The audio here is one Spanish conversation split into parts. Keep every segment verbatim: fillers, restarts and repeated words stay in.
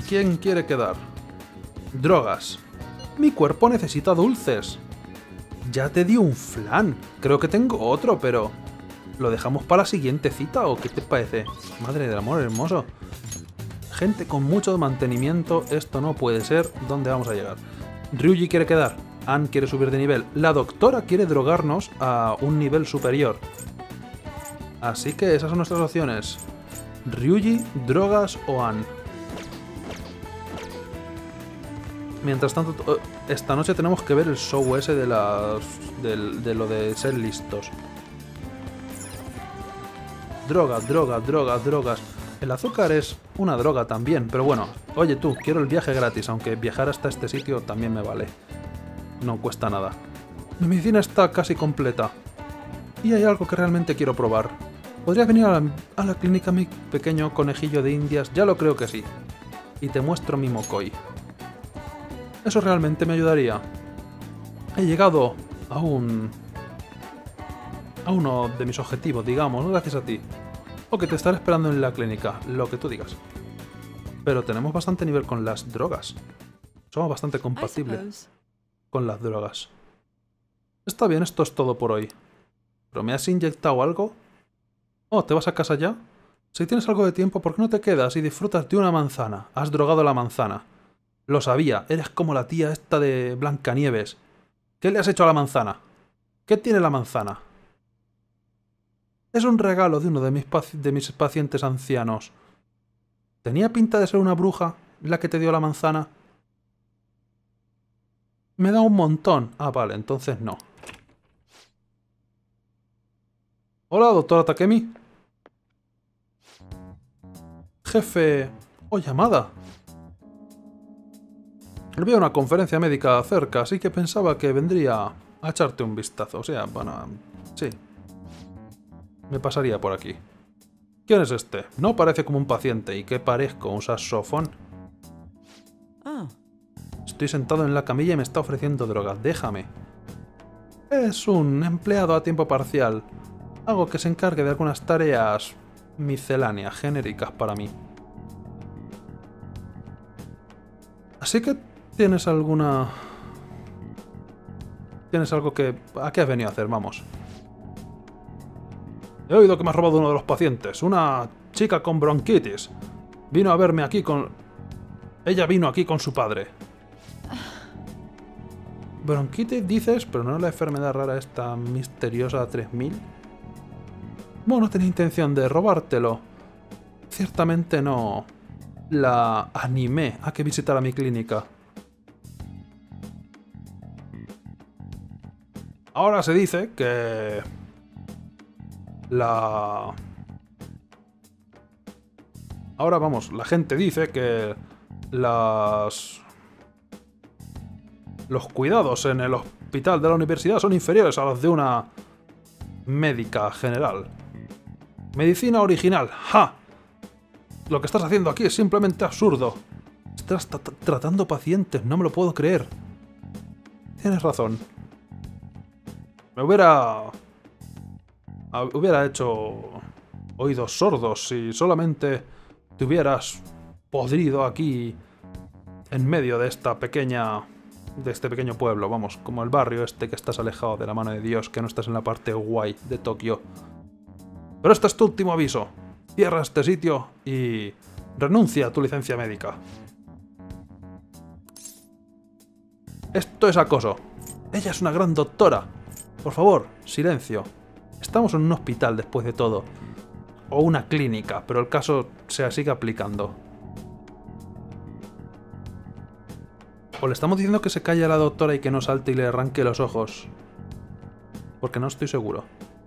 ¿Quién quiere quedar? Drogas. Mi cuerpo necesita dulces. Ya te di un flan. Creo que tengo otro, pero... ¿lo dejamos para la siguiente cita o qué te parece? Madre del amor hermoso. Gente con mucho mantenimiento, esto no puede ser. ¿Dónde vamos a llegar? Ryuji quiere quedar. Ann quiere subir de nivel. La doctora quiere drogarnos a un nivel superior. Así que esas son nuestras opciones. Ryuji, drogas o Ann. Mientras tanto, esta noche tenemos que ver el show ese de las... de, de lo de ser listos. Droga, droga, droga, drogas. El azúcar es una droga también, pero bueno. Oye tú, quiero el viaje gratis, aunque viajar hasta este sitio también me vale. No cuesta nada. Mi medicina está casi completa. Y hay algo que realmente quiero probar. ¿Podrías venir a la, a la clínica, mi pequeño conejillo de indias? Ya lo creo que sí. Y te muestro mi Mokoi. Eso realmente me ayudaría. He llegado a un... a uno de mis objetivos, digamos, gracias a ti. O que te estaré esperando en la clínica, lo que tú digas. Pero tenemos bastante nivel con las drogas. Somos bastante compatibles con las drogas. Está bien, esto es todo por hoy. ¿Pero me has inyectado algo? Oh, ¿te vas a casa ya? Si tienes algo de tiempo, ¿por qué no te quedas y disfrutas de una manzana? Has drogado la manzana. Lo sabía, eres como la tía esta de Blancanieves. ¿Qué le has hecho a la manzana? ¿Qué tiene la manzana? Es un regalo de uno de mis, de mis pacientes ancianos. ¿Tenía pinta de ser una bruja la que te dio la manzana? Me da un montón. Ah, vale, entonces no. Hola, doctora Takemi. Jefe... o llamada. Había una conferencia médica cerca, así que pensaba que vendría a echarte un vistazo. O sea, bueno, sí. Me pasaría por aquí. ¿Quién es este? No parece como un paciente. ¿Y qué parezco? ¿Un saxofón? Ah. Estoy sentado en la camilla y me está ofreciendo drogas. Déjame. Es un empleado a tiempo parcial. Algo que se encargue de algunas tareas misceláneas, genéricas para mí. Así que tienes alguna... ¿Tienes algo que... ¿A qué has venido a hacer? Vamos. He oído que me has robado uno de los pacientes. Una chica con bronquitis. Vino a verme aquí con... Ella vino aquí con su padre. ¿Bronquitis dices? ¿Pero no es la enfermedad rara esta misteriosa tres mil? Bueno, no tenía intención de robártelo. Ciertamente no... La animé a que visitara mi clínica. Ahora se dice que... La... Ahora vamos, la gente dice que... Las... Los cuidados en el hospital de la universidad son inferiores a los de una... médica general. Medicina original. ¡Ja! Lo que estás haciendo aquí es simplemente absurdo. Estás tratando pacientes, no me lo puedo creer. Tienes razón. Me hubiera... Hubiera hecho... oídos sordos si solamente te hubieras podrido aquí en medio de esta pequeña... de este pequeño pueblo, vamos, como el barrio este que estás alejado de la mano de Dios, que no estás en la parte guay de Tokio. Pero este es tu último aviso. Cierra este sitio y renuncia a tu licencia médica. Esto es acoso. Ella es una gran doctora. Por favor, silencio. Estamos en un hospital después de todo. O una clínica, pero el caso se sigue aplicando. O le estamos diciendo que se calle a la doctora y que no salte y le arranque los ojos. Porque no estoy seguro.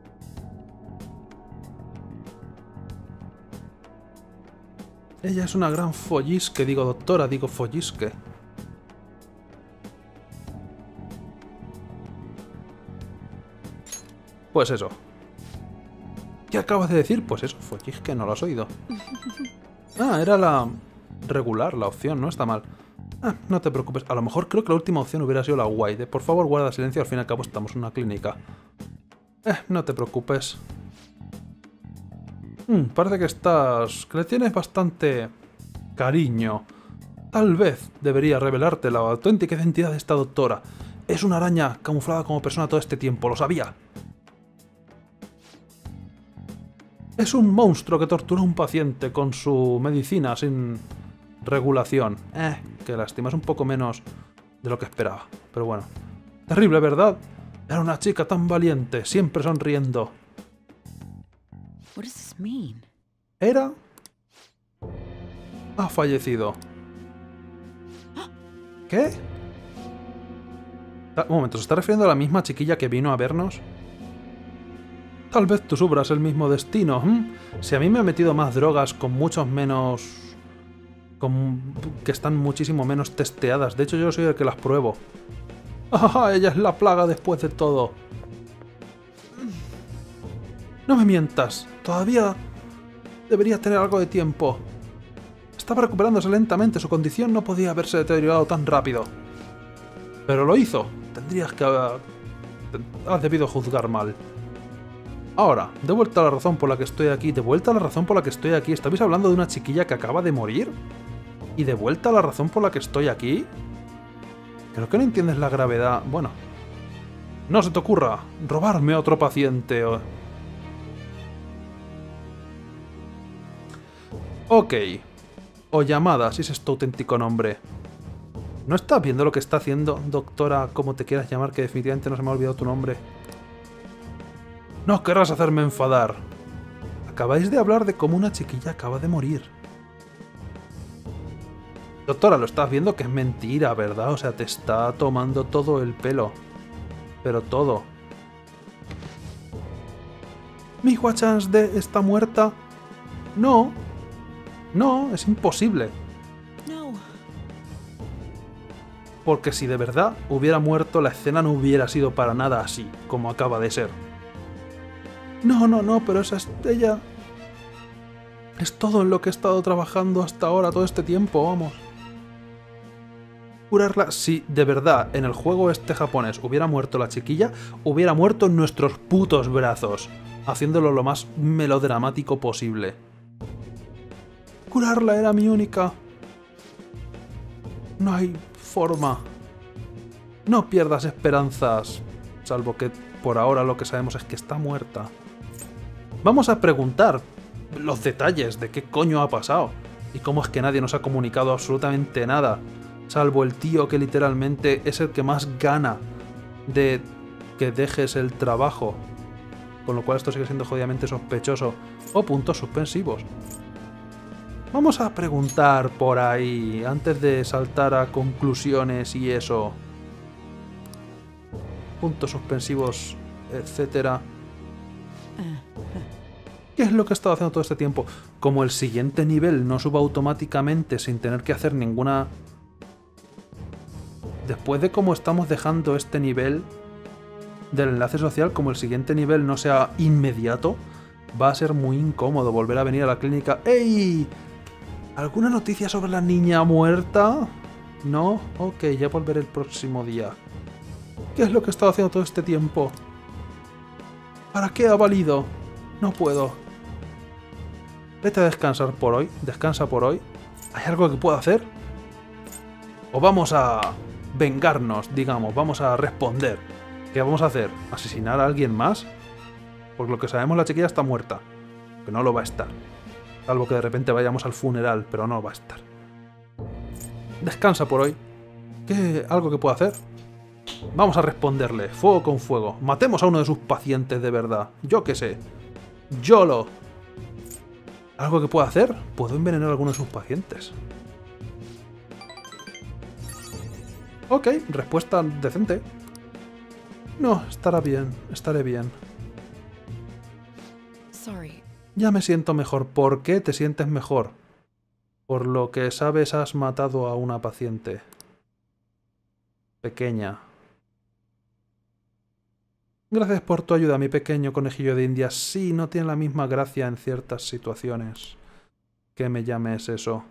Ella es una gran follisque, digo doctora, digo follisque. Pues eso. ¿Qué acabas de decir? Pues eso, follisque, no lo has oído. Ah, era la regular, la opción, no está mal. Ah, no te preocupes, a lo mejor creo que la última opción hubiera sido la guay, de por favor guarda silencio, al fin y al cabo estamos en una clínica. Eh, no te preocupes. Hmm, parece que estás... que le tienes bastante cariño Tal vez debería revelarte la auténtica identidad de esta doctora. Es una araña camuflada como persona todo este tiempo, lo sabía. Es un monstruo que tortura a un paciente con su medicina sin regulación. Eh, qué lástima, es un poco menos de lo que esperaba. Pero bueno. Terrible, ¿verdad? Era una chica tan valiente, siempre sonriendo. What does this mean? Era... ha fallecido. ¿Qué? Un momento, ¿se está refiriendo a la misma chiquilla que vino a vernos? Tal vez tú sufras el mismo destino. ¿hm? Si a mí me han metido más drogas con muchos menos... Con... que están muchísimo menos testeadas. De hecho, yo soy el que las pruebo. ¡Ah! Ella es la plaga después de todo. No me mientas. Todavía debería tener algo de tiempo. Estaba recuperándose lentamente. Su condición no podía haberse deteriorado tan rápido. Pero lo hizo. Tendrías que... has debido juzgar mal. Ahora, de vuelta a la razón por la que estoy aquí. De vuelta a la razón por la que estoy aquí. ¿Estabais hablando de una chiquilla que acaba de morir? ¿Y de vuelta a la razón por la que estoy aquí? Creo que no entiendes la gravedad. Bueno. No se te ocurra robarme a otro paciente. O... Ok. O llamada, si es tu auténtico nombre. ¿No estás viendo lo que está haciendo, doctora, como te quieras llamar, que definitivamente no se me ha olvidado tu nombre? No querrás hacerme enfadar. Acabáis de hablar de cómo una chiquilla acaba de morir. Doctora, lo estás viendo que es mentira, ¿verdad? O sea, te está tomando todo el pelo. Pero todo. ¿Mi Hua-Chance de está muerta? No. No, es imposible. No. Porque si de verdad hubiera muerto, la escena no hubiera sido para nada así, como acaba de ser. No, no, no, pero esa es ella. Es todo en lo que he estado trabajando hasta ahora, todo este tiempo, vamos. Curarla. Si de verdad en el juego este japonés hubiera muerto la chiquilla, hubiera muerto en nuestros putos brazos, haciéndolo lo más melodramático posible. Curarla era mi única... No hay forma. No pierdas esperanzas, salvo que por ahora lo que sabemos es que está muerta. Vamos a preguntar los detalles de qué coño ha pasado y cómo es que nadie nos ha comunicado absolutamente nada, salvo el tío que literalmente es el que más gana de que dejes el trabajo, con lo cual esto sigue siendo jodidamente sospechoso. O puntos suspensivos. Vamos a preguntar por ahí, antes de saltar a conclusiones y eso. Puntos suspensivos, etcétera. ¿Qué es lo que he estado haciendo todo este tiempo? Como el siguiente nivel no suba automáticamente sin tener que hacer ninguna... Después de cómo estamos dejando este nivel del enlace social, como el siguiente nivel no sea inmediato, va a ser muy incómodo volver a venir a la clínica. ¡Ey! ¿Alguna noticia sobre la niña muerta? ¿No? Ok, ya volveré el próximo día. ¿Qué es lo que he estado haciendo todo este tiempo? ¿Para qué ha valido? No puedo. Vete a descansar por hoy. Descansa por hoy. ¿Hay algo que pueda hacer? ¿O vamos a vengarnos, digamos? Vamos a responder. ¿Qué vamos a hacer? ¿Asesinar a alguien más? Por lo que sabemos, la chiquilla está muerta. Que no lo va a estar. Salvo que de repente vayamos al funeral, pero no va a estar. Descansa por hoy. ¿Qué? ¿Algo que pueda hacer? Vamos a responderle. Fuego con fuego. Matemos a uno de sus pacientes de verdad. Yo qué sé. YOLO. ¿Algo que pueda hacer? Puedo envenenar a alguno de sus pacientes. Ok, respuesta decente. No, estará bien. Estaré bien. Sorry. Ya me siento mejor. ¿Por qué te sientes mejor? Por lo que sabes, has matado a una paciente. Pequeña. Gracias por tu ayuda, mi pequeño conejillo de Indias. Sí, no tiene la misma gracia en ciertas situaciones. Que me llames eso.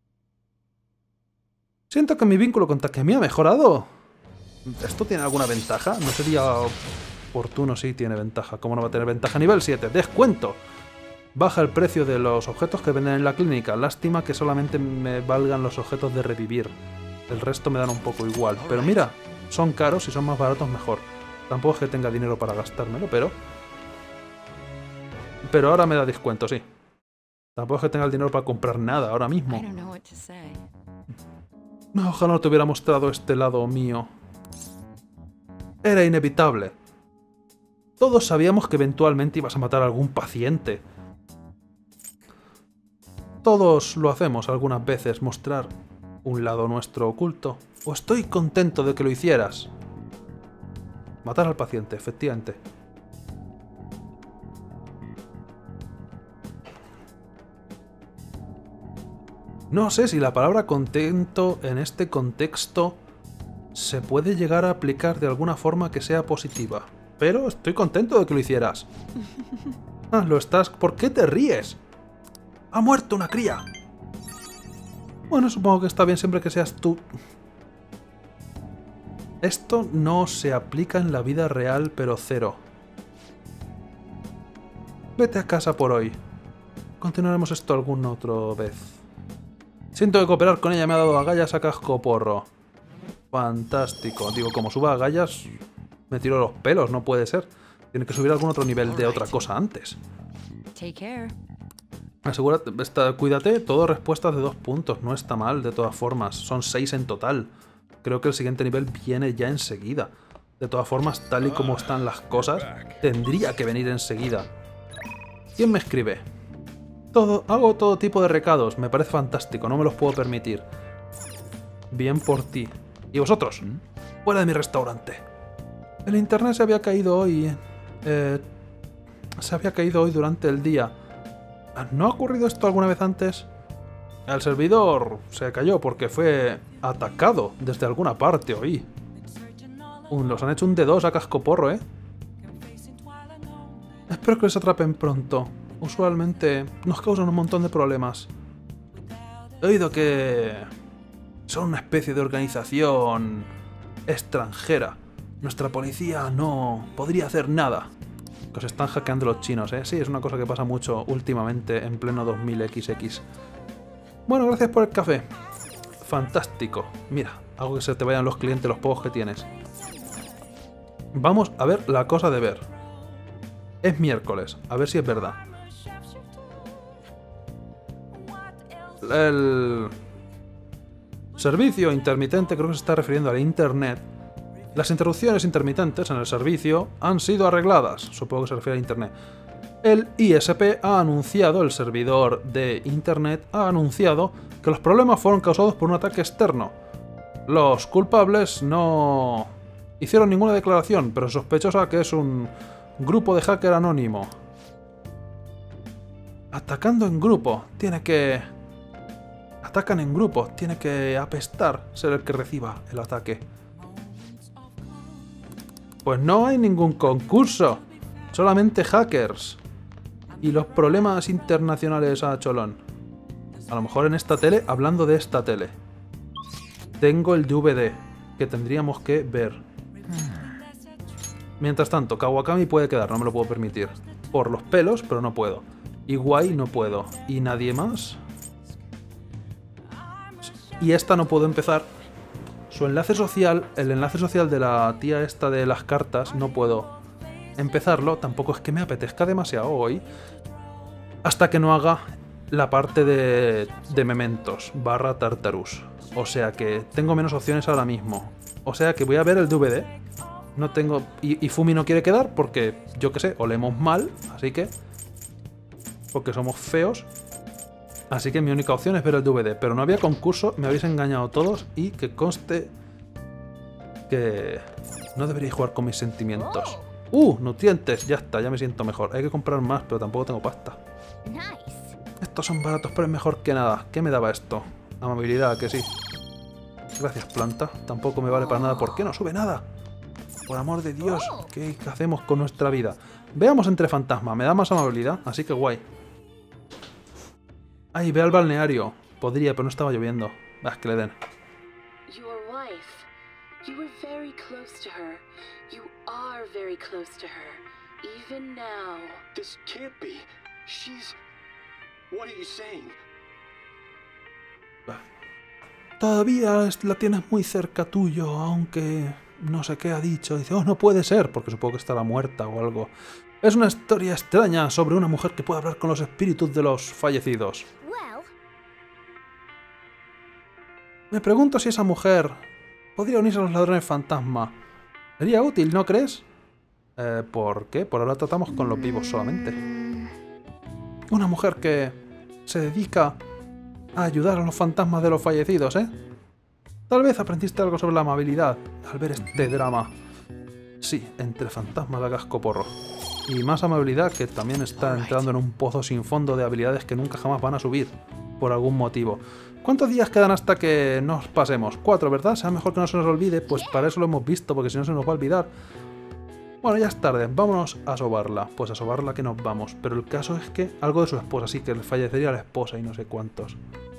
Siento que mi vínculo con Takemi ha mejorado. ¿Esto tiene alguna ventaja? ¿No sería oportuno? Sí, tiene ventaja. ¿Cómo no va a tener ventaja? Nivel siete. ¡Descuento! Baja el precio de los objetos que venden en la clínica. Lástima que solamente me valgan los objetos de revivir. El resto me dan un poco igual. Pero mira, son caros y son más baratos mejor. Tampoco es que tenga dinero para gastármelo, pero... Pero ahora me da descuento, sí. Tampoco es que tenga el dinero para comprar nada ahora mismo. I don't know what to say. Ojalá no te hubiera mostrado este lado mío. Era inevitable. Todos sabíamos que eventualmente ibas a matar a algún paciente. Todos lo hacemos algunas veces, mostrar un lado nuestro oculto. O estoy contento de que lo hicieras. Matar al paciente, efectivamente. No sé si la palabra contento en este contexto se puede llegar a aplicar de alguna forma que sea positiva. Pero estoy contento de que lo hicieras. Ah, lo estás... ¿Por qué te ríes? ¡Ha muerto una cría! Bueno, supongo que está bien siempre que seas tú. Esto no se aplica en la vida real, pero cero. Vete a casa por hoy. Continuaremos esto alguna otra vez. Siento que cooperar con ella me ha dado agallas a casco porro. Fantástico. Digo, como suba agallas, me tiro los pelos, no puede ser. Tiene que subir a algún otro nivel de otra cosa antes. Take care. Asegúrate, está, cuídate, todo respuestas de dos puntos, no está mal de todas formas, son seis en total. Creo que el siguiente nivel viene ya enseguida. De todas formas, tal y como están las cosas, tendría que venir enseguida. ¿Quién me escribe? Todo, hago todo tipo de recados, me parece fantástico, no me los puedo permitir. Bien por ti. ¿Y vosotros? Fuera de mi restaurante. El internet se había caído hoy. Eh, se había caído hoy durante el día. ¿No ha ocurrido esto alguna vez antes? El servidor se cayó porque fue atacado desde alguna parte, oí. Un, los han hecho un D dos a cascoporro, ¿eh? Espero que les atrapen pronto. Usualmente nos causan un montón de problemas. He oído que... son una especie de organización... extranjera. Nuestra policía no podría hacer nada. Que os están hackeando los chinos, ¿eh? Sí, es una cosa que pasa mucho últimamente en pleno dos mil equis equis. Bueno, gracias por el café. Fantástico. Mira, hago que se te vayan los clientes los pocos que tienes. Vamos a ver la cosa de ver. Es miércoles, a ver si es verdad. El servicio intermitente, creo que se está refiriendo al internet. Las interrupciones intermitentes en el servicio han sido arregladas. Supongo que se refiere a internet. El I S P ha anunciado, el servidor de internet ha anunciado que los problemas fueron causados por un ataque externo. Los culpables no hicieron ninguna declaración, pero sospechosa que es un grupo de hacker anónimo. Atacando en grupo, tiene que... Atacan en grupo, tiene que apestar ser el que reciba el ataque. Pues no hay ningún concurso, solamente hackers. Y los problemas internacionales a cholón. A lo mejor en esta tele, hablando de esta tele. Tengo el D V D, que tendríamos que ver. Mientras tanto, Kawakami puede quedar, no me lo puedo permitir. Por los pelos, pero no puedo. Y Guay no puedo. ¿Y nadie más? Y esta no puedo empezar. Su enlace social, el enlace social de la tía esta de las cartas, no puedo empezarlo. Tampoco es que me apetezca demasiado hoy. Hasta que no haga la parte de, de Mementos, barra Tartarus. O sea que tengo menos opciones ahora mismo. O sea que voy a ver el D V D. No tengo... Y, y Fumi no quiere quedar porque, yo qué sé, olemos mal, así que... Porque somos feos. Así que mi única opción es ver el D V D. Pero no había concurso, me habéis engañado todos y que conste que no deberíais jugar con mis sentimientos. ¡Uh! Nutrientes, ya está, ya me siento mejor. Hay que comprar más, pero tampoco tengo pasta. Estos son baratos, pero es mejor que nada. ¿Qué me daba esto? Amabilidad, que sí. Gracias, planta. Tampoco me vale para nada. ¿Por qué no sube nada? Por amor de Dios, ¿qué hacemos con nuestra vida? Veamos entre fantasmas, me da más amabilidad, así que guay. Ay, ve al balneario. Podría, pero no estaba lloviendo. Vas, que le den. Your wife. You were very close to her. You are very close to her. Even now. This can't be. She's... What are you saying? Todavía la tienes muy cerca tuyo, aunque no sé qué ha dicho. Dice, oh, no puede ser, porque supongo que estará muerta o algo. Es una historia extraña sobre una mujer que puede hablar con los espíritus de los fallecidos. Well, Me pregunto si esa mujer podría unirse a los ladrones fantasma. Sería útil, ¿no crees? Eh, ¿por qué? Por ahora tratamos con los vivos solamente. Una mujer que se dedica a ayudar a los fantasmas de los fallecidos, ¿eh? Tal vez aprendiste algo sobre la amabilidad al ver este drama. Sí, entre fantasmas de cascoporro. Y más amabilidad, que también está entrando en un pozo sin fondo de habilidades que nunca jamás van a subir, por algún motivo. ¿Cuántos días quedan hasta que nos pasemos? Cuatro, ¿verdad? Será mejor que no se nos olvide, pues para eso lo hemos visto, porque si no se nos va a olvidar. Bueno, ya es tarde, vámonos a sobarla. Pues a sobarla que nos vamos. Pero el caso es que algo de su esposa, sí, que le fallecería la esposa y no sé cuántos.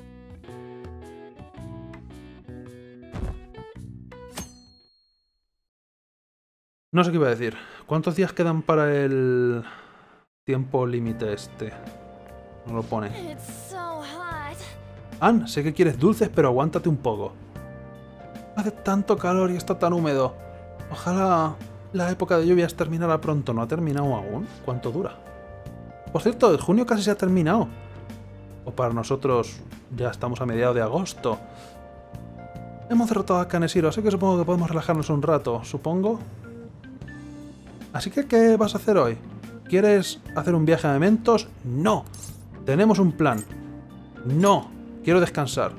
No sé qué iba a decir. ¿Cuántos días quedan para el tiempo límite este? No lo pone. it's so hot. Ann, sé que quieres dulces, pero aguántate un poco. Hace tanto calor y está tan húmedo. Ojalá la época de lluvias terminara pronto. ¿No ha terminado aún? ¿Cuánto dura? Por cierto, el junio casi se ha terminado. O para nosotros ya estamos a mediados de agosto. Hemos derrotado a Kaneshiro, así que supongo que podemos relajarnos un rato, supongo. Así que, ¿qué vas a hacer hoy? ¿Quieres hacer un viaje a Mementos? ¡No! Tenemos un plan. ¡No! Quiero descansar.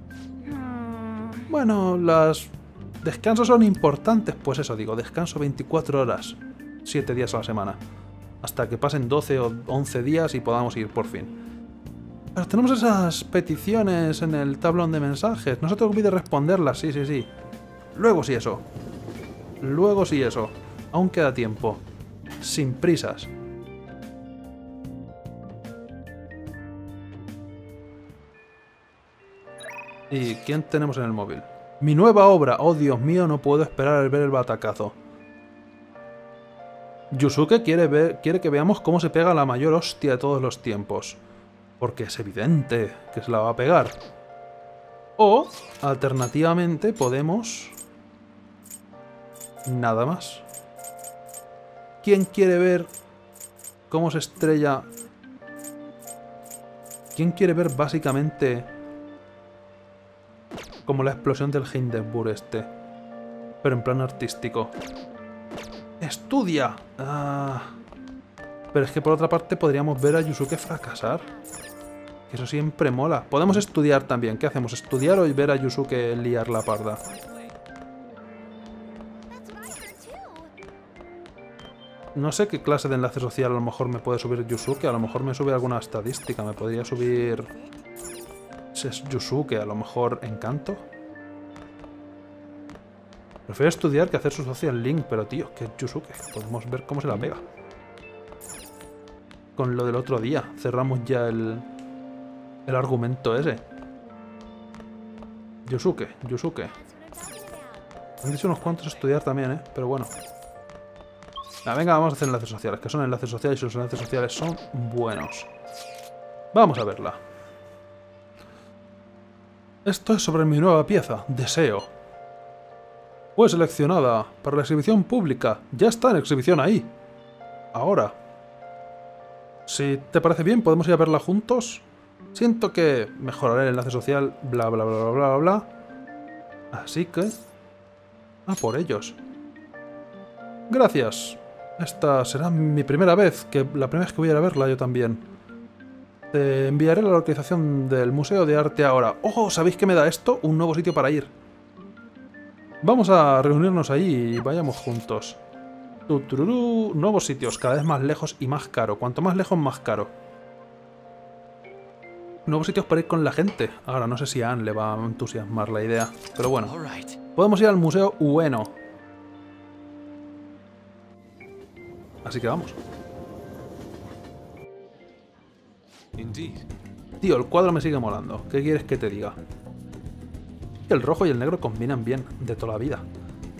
Bueno, los descansos son importantes. Pues eso digo, descanso veinticuatro horas. siete días a la semana. Hasta que pasen doce o once días y podamos ir por fin. Pero tenemos esas peticiones en el tablón de mensajes. No se te olvide responderlas, sí, sí, sí. Luego sí eso. Luego sí eso. Aún queda tiempo. Sin prisas. ¿Y quién tenemos en el móvil? Mi nueva obra. Oh, Dios mío, no puedo esperar al ver el batacazo. Yusuke quiere, ver, quiere que veamos cómo se pega la mayor hostia de todos los tiempos. Porque es evidente que se la va a pegar. O, alternativamente, podemos... Nada más. ¿Quién quiere ver cómo se estrella? ¿Quién quiere ver básicamente como la explosión del Hindenburg este? Pero en plan artístico. ¡Estudia! Ah, pero es que por otra parte podríamos ver a Yusuke fracasar. Que eso siempre mola. Podemos estudiar también. ¿Qué hacemos? ¿Estudiar o ver a Yusuke liar la parda? No sé qué clase de enlace social a lo mejor me puede subir Yusuke. A lo mejor me sube alguna estadística. Me podría subir... Si es Yusuke, a lo mejor Encanto. Prefiero estudiar que hacer su social link. Pero tío, que es Yusuke. Podemos ver cómo se la pega. Con lo del otro día. Cerramos ya el... El argumento ese. Yusuke, Yusuke. Han dicho unos cuantos estudiar también, ¿eh? Pero bueno. Ah, venga, vamos a hacer enlaces sociales, que son enlaces sociales y los enlaces sociales son buenos. Vamos a verla. Esto es sobre mi nueva pieza, Deseo. Fue seleccionada para la exhibición pública. Ya está en exhibición ahí. Ahora. Si te parece bien, podemos ir a verla juntos. Siento que mejoraré el enlace social, bla bla bla bla bla bla. Así que... Ah, por ellos. Gracias. Esta será mi primera vez, que la primera vez que voy a ir a verla yo también. Te enviaré la localización del Museo de Arte ahora. ¡Oh! ¿Sabéis qué me da esto? Un nuevo sitio para ir. Vamos a reunirnos ahí y vayamos juntos. Tutururú. Nuevos sitios, cada vez más lejos y más caro. Cuanto más lejos, más caro. Nuevos sitios para ir con la gente. Ahora no sé si a Ann le va a entusiasmar la idea. Pero bueno. Podemos ir al Museo Ueno. Así que vamos. Tío, el cuadro me sigue molando. ¿Qué quieres que te diga? El rojo y el negro combinan bien, de toda la vida.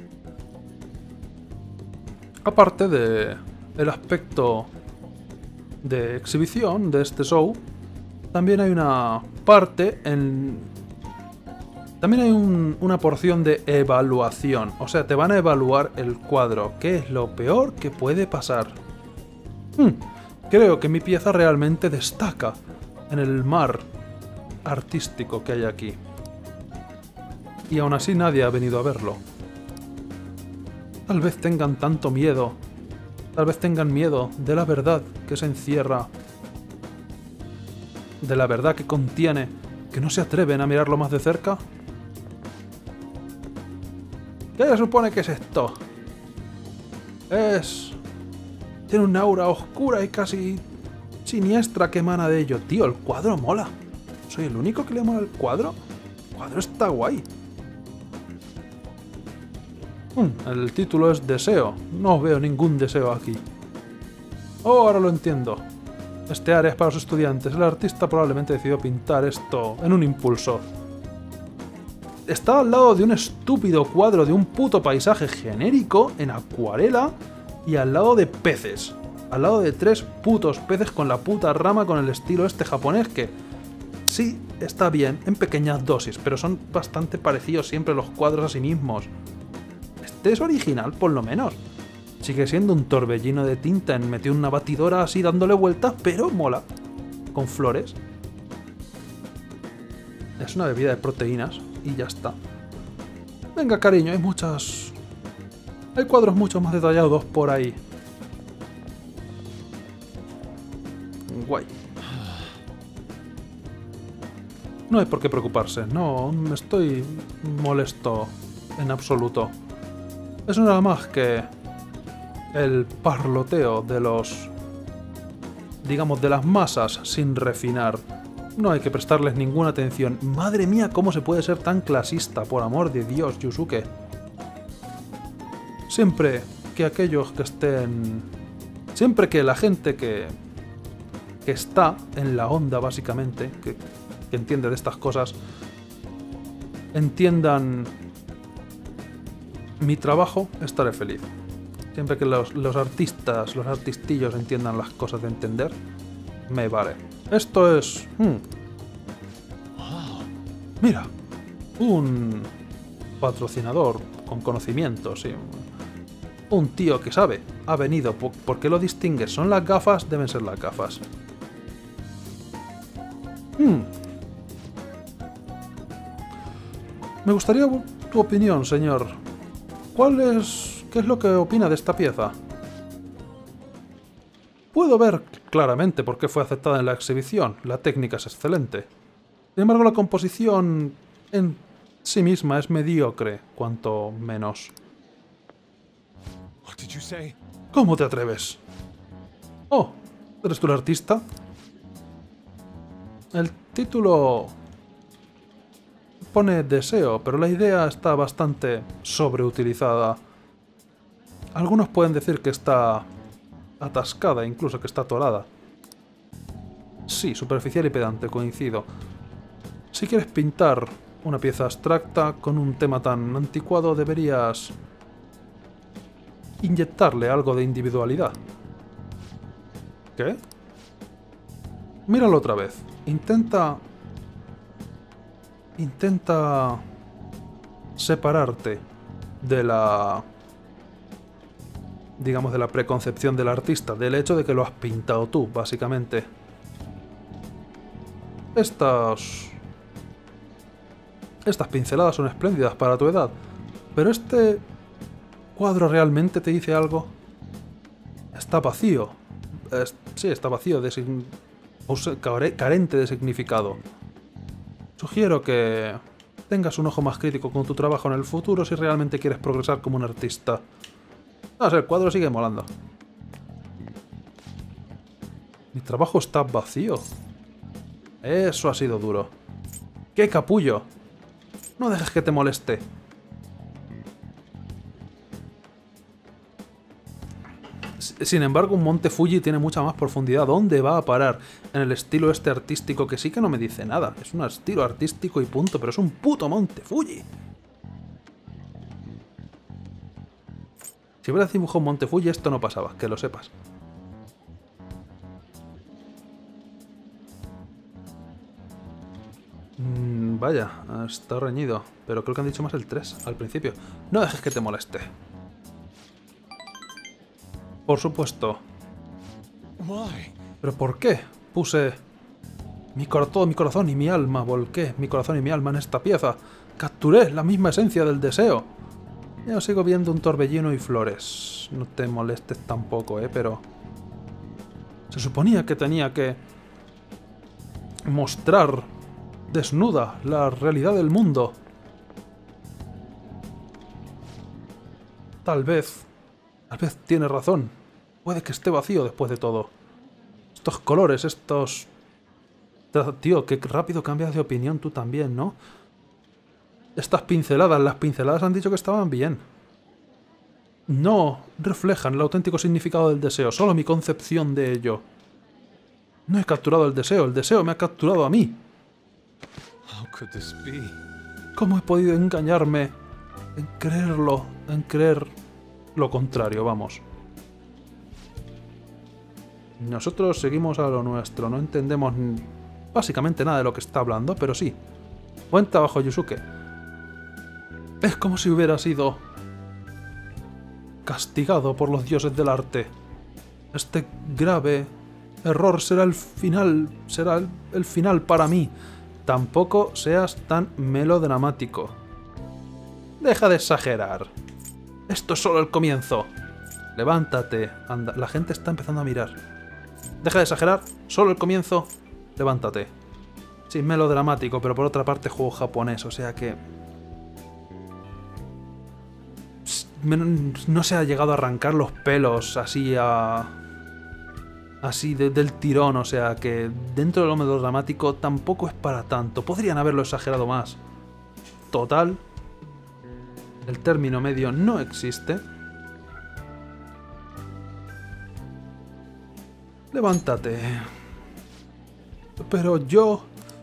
Aparte de el aspecto de exhibición de este show, también hay una parte en... También hay un- una porción de evaluación. O sea, te van a evaluar el cuadro. ¿Qué es lo peor que puede pasar? Hmm, creo que mi pieza realmente destaca en el mar artístico que hay aquí. Y aún así nadie ha venido a verlo. Tal vez tengan tanto miedo. Tal vez tengan miedo de la verdad que se encierra. De la verdad que contiene, que no se atreven a mirarlo más de cerca. ¿Qué se supone que es esto? Es... Tiene una aura oscura y casi siniestra que emana de ello. Tío, el cuadro mola. ¿Soy el único que le mola el cuadro? El cuadro está guay. Hmm, el título es Deseo. No veo ningún deseo aquí. Oh, ahora lo entiendo. Este área es para los estudiantes. El artista probablemente decidió pintar esto en un impulso. Está al lado de un estúpido cuadro de un puto paisaje genérico en acuarela y al lado de peces. Al lado de tres putos peces con la puta rama con el estilo este japonés que sí está bien en pequeñas dosis, pero son bastante parecidos siempre los cuadros a sí mismos. Este es original por lo menos. Sigue siendo un torbellino de tinta en metió una batidora así dándole vueltas, pero mola. Con flores. Es una bebida de proteínas. Y ya está. Venga, cariño, hay muchas... Hay cuadros mucho más detallados por ahí. Guay. No hay por qué preocuparse. No, me estoy molesto en absoluto. Es nada más que el parloteo de los... digamos, de las masas sin refinar. No hay que prestarles ninguna atención. Madre mía, ¿cómo se puede ser tan clasista? Por amor de Dios, Yusuke. Siempre que aquellos que estén... Siempre que la gente que... que está en la onda, básicamente, que, que entiende de estas cosas, entiendan mi trabajo, estaré feliz. Siempre que los, los artistas, los artistillos entiendan las cosas de entender, me vale. Esto es... Hmm. Mira, un patrocinador con conocimiento, sí. Un tío que sabe. Ha venido. ¿Por qué lo distingues? ¿Son las gafas? Deben ser las gafas. Hmm. Me gustaría tu opinión, señor. ¿Cuál es... ¿Qué es lo que opina de esta pieza? Puedo ver claramente por qué fue aceptada en la exhibición. La técnica es excelente. Sin embargo, la composición en sí misma es mediocre, cuanto menos. ¿Cómo te atreves? Oh, ¿eres tú el artista? El título pone deseo, pero la idea está bastante sobreutilizada. Algunos pueden decir que está atascada, incluso que está atorada. Sí, superficial y pedante, coincido. Si quieres pintar una pieza abstracta con un tema tan anticuado, deberías inyectarle algo de individualidad. ¿Qué? Míralo otra vez. Intenta... Intenta... separarte de la... digamos, de la preconcepción del artista, del hecho de que lo has pintado tú, básicamente. Estas... Estas pinceladas son espléndidas para tu edad, pero este cuadro realmente te dice algo. Está vacío. Es... Sí, está vacío, de sign... carente de significado. Sugiero que tengas un ojo más crítico con tu trabajo en el futuro si realmente quieres progresar como un artista. Ah, sí, el cuadro sigue molando. Mi trabajo está vacío. Eso ha sido duro. ¡Qué capullo! No dejes que te moleste. Sin embargo, un monte Fuji tiene mucha más profundidad. ¿Dónde va a parar? En el estilo este artístico que sí que no me dice nada. Es un estilo artístico y punto, pero es un puto monte Fuji. Si hubieras dibujado un monte Fuji, esto no pasaba, que lo sepas. Mm, vaya, está reñido. Pero creo que han dicho más el tres al principio. No dejes que te moleste. Por supuesto. Why? ¿Pero por qué? Puse mi cor todo mi corazón y mi alma, volqué mi corazón y mi alma en esta pieza. Capturé la misma esencia del deseo. Yo sigo viendo un torbellino y flores. No te molestes tampoco, ¿eh? Pero... se suponía que tenía que... mostrar desnuda la realidad del mundo. Tal vez... Tal vez tiene razón. Puede que esté vacío después de todo. Estos colores, estos... Tío, qué rápido cambias de opinión tú también, ¿no? Estas pinceladas, las pinceladas han dicho que estaban bien. No reflejan el auténtico significado del deseo, solo mi concepción de ello. No he capturado el deseo, el deseo me ha capturado a mí. How could this be? ¿Cómo he podido engañarme en creerlo, en creer lo contrario, vamos? Nosotros seguimos a lo nuestro, no entendemos básicamente nada de lo que está hablando, pero sí. Buen trabajo, Yusuke. Es como si hubiera sido castigado por los dioses del arte. Este grave error será el final, será el, el final para mí. Tampoco seas tan melodramático. Deja de exagerar. Esto es solo el comienzo. Levántate. Anda, la gente está empezando a mirar. Deja de exagerar. Solo el comienzo. Levántate. Sí, melodramático, pero por otra parte juego japonés, o sea que... no se ha llegado a arrancar los pelos así a... así de, del tirón, o sea que dentro de lo melodramático tampoco es para tanto. Podrían haberlo exagerado más. Total, el término medio no existe. Levántate. Pero yo...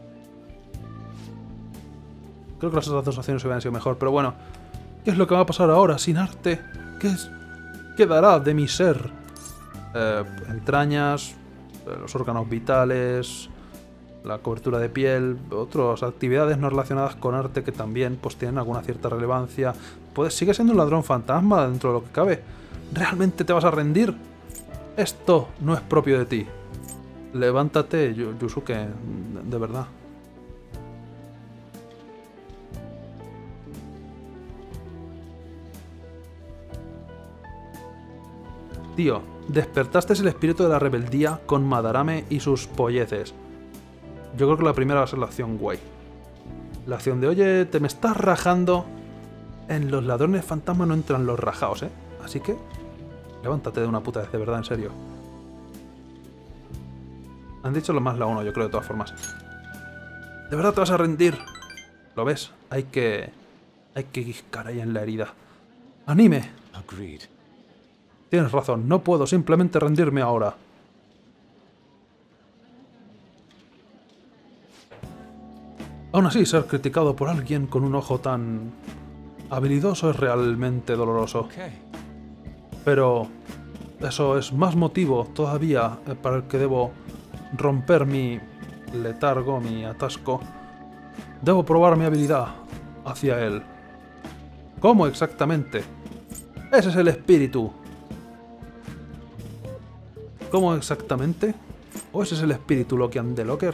creo que las otras dos opciones hubieran sido mejor, pero bueno. ¿Qué es lo que va a pasar ahora sin arte? ¿Qué es... quedará de mi ser? Eh, entrañas, eh, los órganos vitales, la cobertura de piel, otras actividades no relacionadas con arte que también pues tienen alguna cierta relevancia. Pues sigue siendo un ladrón fantasma dentro de lo que cabe. ¿Realmente te vas a rendir? Esto no es propio de ti. Levántate, Yusuke, de verdad. Tío, despertaste el espíritu de la rebeldía con Madarame y sus polleces. Yo creo que la primera va a ser la acción guay. La acción de, oye, te me estás rajando. En los ladrones fantasma no entran los rajaos, ¿eh? Así que, levántate de una puta vez, de verdad, en serio. Han dicho lo más la uno, yo creo, de todas formas. ¿De verdad te vas a rendir? ¿Lo ves? Hay que... hay que guiscar ahí en la herida. ¡Anime! Agreed. Tienes razón, no puedo simplemente rendirme ahora. Aún así, ser criticado por alguien con un ojo tan habilidoso es realmente doloroso. Okay. Pero eso es más motivo todavía para el que debo romper mi letargo, mi atasco. Debo probar mi habilidad hacia él. ¿Cómo exactamente? Ese es el espíritu. ¿Cómo exactamente? ¿O ese es el espíritu Loki and the Locker?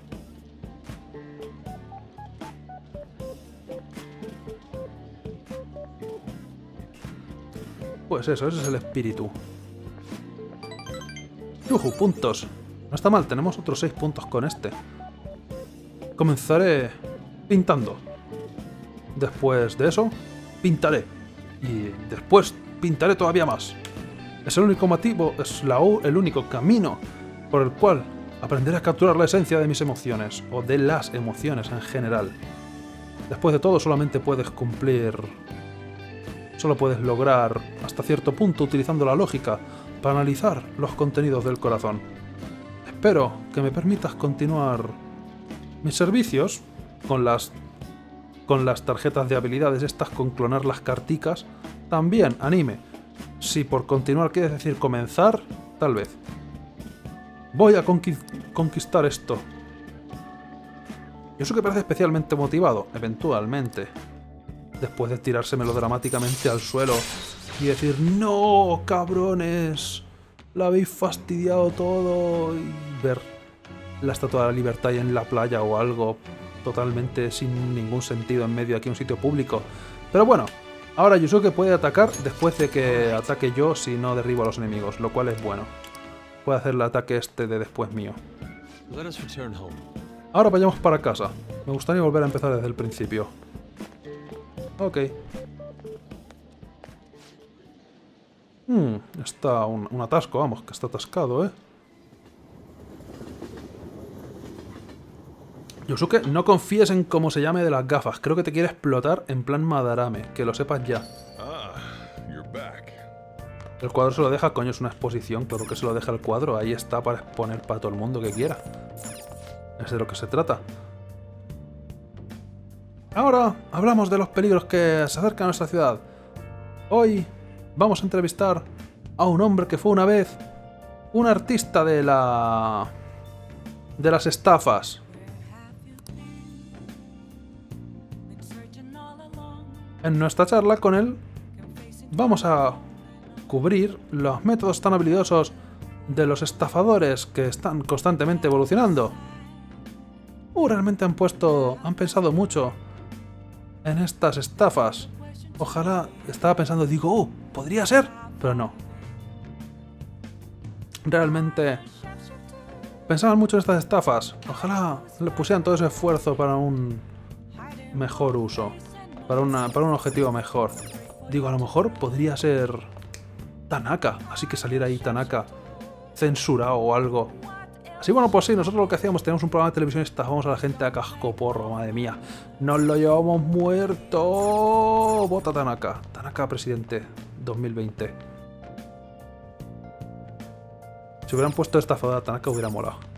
Pues eso, ese es el espíritu. ¡Yujú! Puntos. No está mal, tenemos otros seis puntos con este. Comenzaré pintando. Después de eso, pintaré. Y después pintaré todavía más. Es el único motivo, es la, el único camino por el cual aprenderé a capturar la esencia de mis emociones, o de las emociones en general. Después de todo, solamente puedes cumplir... Solo puedes lograr, hasta cierto punto, utilizando la lógica, para analizar los contenidos del corazón. Espero que me permitas continuar mis servicios con las, con las tarjetas de habilidades estas, con clonar las carticas. También, anime. Si por continuar quieres decir comenzar, tal vez. Voy a conqui- conquistar esto. Yosuke parece especialmente motivado, eventualmente. Después de tirárseme melodramáticamente al suelo y decir, ¡no, cabrones! ¡La habéis fastidiado todo! Y ver la Estatua de la Libertad ahí en la playa o algo totalmente sin ningún sentido en medio de aquí un sitio público. Pero bueno, ahora Yusuke puede atacar después de que ataque yo si no derribo a los enemigos, lo cual es bueno. Puede hacer el ataque este de después mío. Let us return home. Ahora vayamos para casa. Me gustaría volver a empezar desde el principio. Ok. Hmm, está un, un atasco, vamos, que está atascado, ¿eh? Yosuke, no confíes en cómo se llame de las gafas. Creo que te quiere explotar en plan Madarame. Que lo sepas ya. Ah, you're back. El cuadro se lo deja, coño, es una exposición. Claro que se lo deja el cuadro. Ahí está para exponer para todo el mundo que quiera. Es de lo que se trata. Ahora hablamos de los peligros que se acercan a nuestra ciudad. Hoy vamos a entrevistar a un hombre que fue una vez un artista de la... de las estafas. En nuestra charla con él vamos a cubrir los métodos tan habilidosos de los estafadores que están constantemente evolucionando. Uh, realmente han puesto... han pensado mucho en estas estafas. Ojalá... Estaba pensando, digo, uh, podría ser, pero no. Realmente pensaban mucho en estas estafas. Ojalá le pusieran todo ese esfuerzo para un mejor uso. Para, una, para un objetivo mejor. Digo, a lo mejor podría ser Tanaka. Así que saliera ahí Tanaka censurado o algo. Así, bueno, pues sí, nosotros lo que hacíamos, teníamos un programa de televisión y estafábamos a la gente a cascoporro, madre mía. ¡Nos lo llevamos muerto! Vota Tanaka. Tanaka, presidente, dos mil veinte. Si hubieran puesto estafador a Tanaka hubiera molado.